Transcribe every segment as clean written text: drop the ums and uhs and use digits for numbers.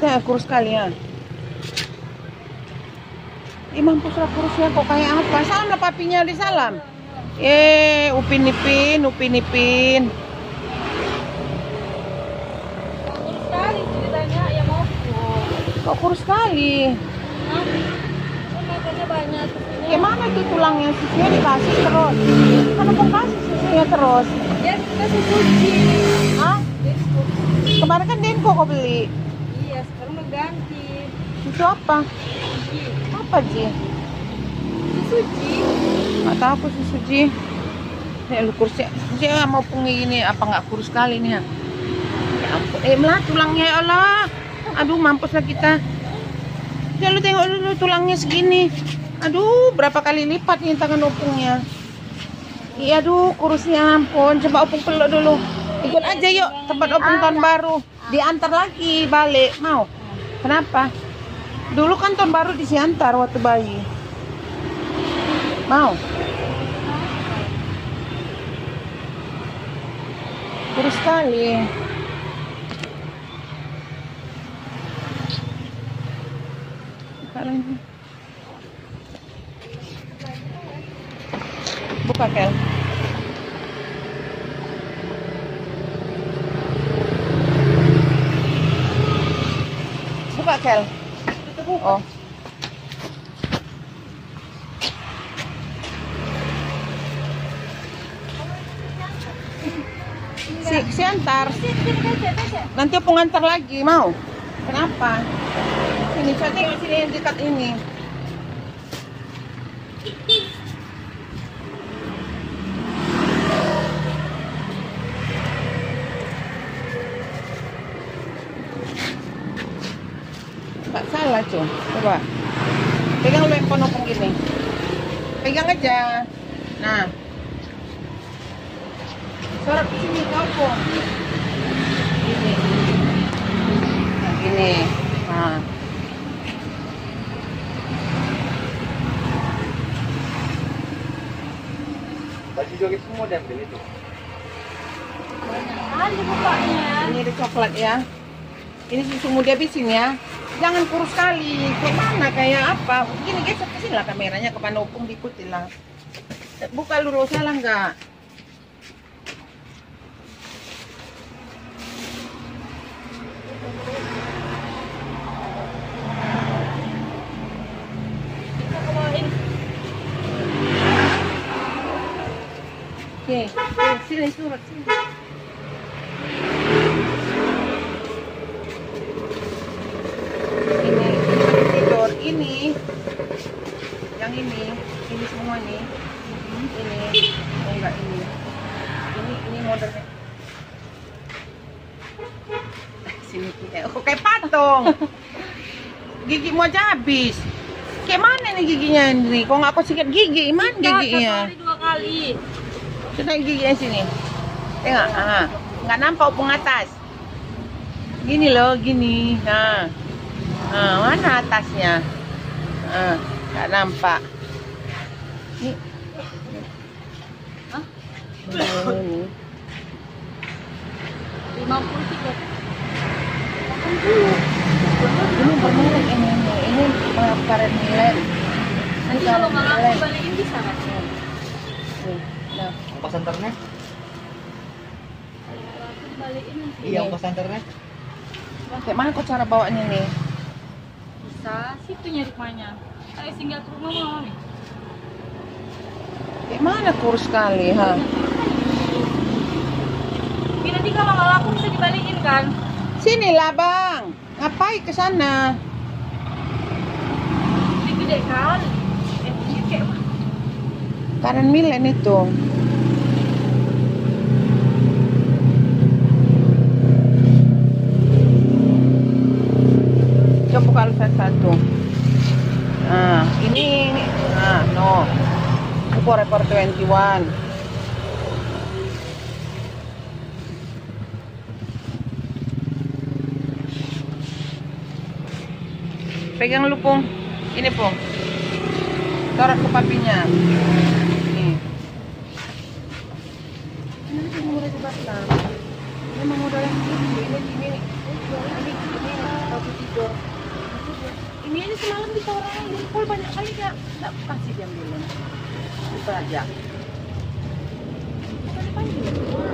Tengok kurus sekali ya. Mampus lah kurusnya kok kayak apa? Salam lah papinya, di salam. Upin Ipin. Kurus sekali ceritanya, ya mau. Kok kurus sekali? Makannya banyak. Gimana tuh tulangnya? Susunya dikasih terus. Kenapa kasih susunya terus? Ya kita suci. Hah? Kemarin kan Denko kau beli. Iya, sekarang mau ganti. Susu apa? Apa Ji? Suci. Nggak tahu aku susu Ji. Nih lu kurus ya. Ji mau pungi ini apa nggak kurus sekali nih ya? Ya ampun. Melah tulangnya ya Allah. Aduh mampus lah kita. Ya lu tengok dulu tulangnya segini. Aduh berapa kali lipat nih tangan opungnya. Iya aduh kurusnya ampun. Coba opung peluk dulu. Ikut aja yuk tempat opung tahun baru. Diantar lagi balik. Mau? Kenapa? Dulu kan tahun baru disiantar waktu bayi. Mau? Kurus sekali. Buka Kel. Buka Kel. Oh. Si antar. Nanti aku ngantar lagi, mau? Kenapa? Ini saya tengok sini yang dekat ini. Nggak salah cuy. Coba. Pegang lu yang penopong gini. Pegang aja. Nah. Sorot ke sini kau pun. Gini. Nah, gini. Nah. Baju joget semua diambil itu. Ada bukanya. Ini ada coklat ya. Ini susu muda habisin ya. Jangan kurus sekali. Kayak mana? Kayak apa? Gini geser ke sini lah kameranya ke panopong diikuti lah. Buka lu salah enggak? Oke, sini surat sini. Ini tidur ini, yang ini semua nih. Ini, oh enggak ini modelnya. Sini kita, kok kayak patung. Gigimu aja habis. Kayak mana nih giginya ini? Kok nggak aku sikat gigi? Mana giginya? Dua kali. Sudah giginya sini. Tengok, nggak nampak opung atas. Gini loh, gini. Nah, mana atasnya? Nggak nampak. Nih. Hah? Ini. 53. Ini bermerek ini karet milen. Nanti kalau nggak laku balikin bisa kan? Nah, Ongkos antarnya? Balikin nanti. Iya, ongkos antarnya. kayak mana kok cara bawanya nih? Bisa, situ nyari rumahnya. Ayo singgah ke rumah mau nih. Kayak mana kurus sekali, ha? Ini nanti kalau nggak laku bisa dibalikin kan? Sinilah bang, ngapain ke sana? Ini gede kali. Ini kayak apa? Karet milen itu. Coba buka satu. Nah, ini, no. Forever 21. Pegang lu Pung. Ini Pung. Taruh ke papinya. Nih. Ini lebih murah di Batam. Ini memang modal yang tinggi. Ini kopi tidur. Kalau banyak kali dia tak kasih jam dulu. Itu aja. Bukan dipanggil.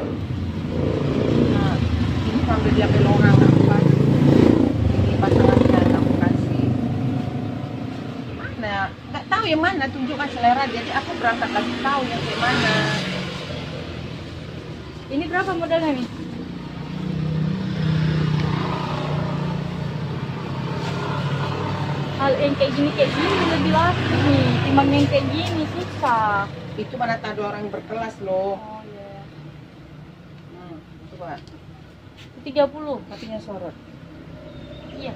Nah, ini sambil dia belok orang aku kasih. Ini pasangannya aku kasih. Mana? Nggak tahu yang mana. Tunjukkan selera. Jadi aku berangkat lagi tahu yang kayak mana. Ini berapa modalnya nih? Hal yang kayak gini lebih laku nih. Timbang yang kayak gini susah. Itu mana tahu orang berkelas loh. Oh iya. Coba. 30. Kakinya sorot. Iya.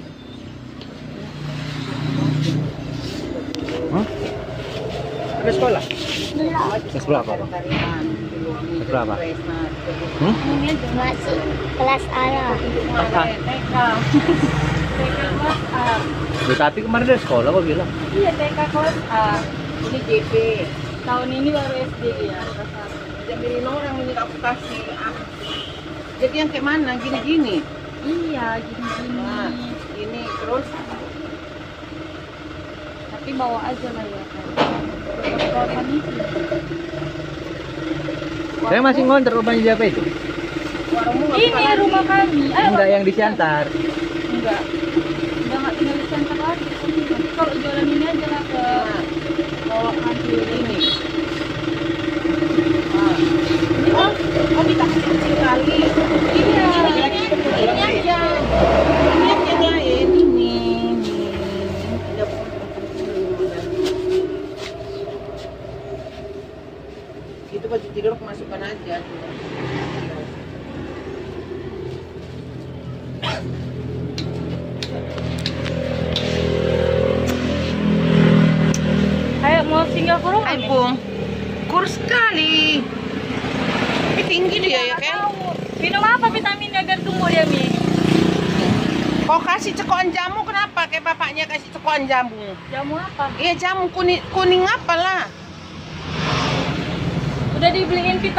Hah? Ada sekolah? Sekolah apa? Sekolah apa? Ini aja masih kelas A lah. TK. TK kelas A. Tapi kemarin ada sekolah kok bilang. Iya, TK kelas A. Ini JP. Tahun ini baru SD ya, kelas 1. Jadi orang ini aku kasih. Jadi yang kayak mana? Gini-gini. Iya, gini-gini. Nah, ini terus. Tapi bawa aja lah ya kan. Kotor itu. Saya masih ngontrak rumahnya siapa itu? Warungmu nggak Ini buka lagi. rumah kami. Enggak yang di Siantar. Enggak. Udah nggak tinggal di Santa lagi. Kalau jualan ini aja lah ke Nah, mau ambil ini. Nah. Oh kita kecil kali. Iya. Ini aja. Ini aja yang lain. Ini. Ada itu baju tidur aku masukkan aja. Kayak mau singgah ke rumah Hai nih. Bung, kurus sekali. Tapi tinggi dia ya kan? Minum apa vitaminnya agar tumbuh dia Mi? Kau kasih cekokan jamu kenapa? Kayak bapaknya kasih cekokan jamu. Jamu apa? Iya jamu kuning apalah. Udah dibeliin vitamin.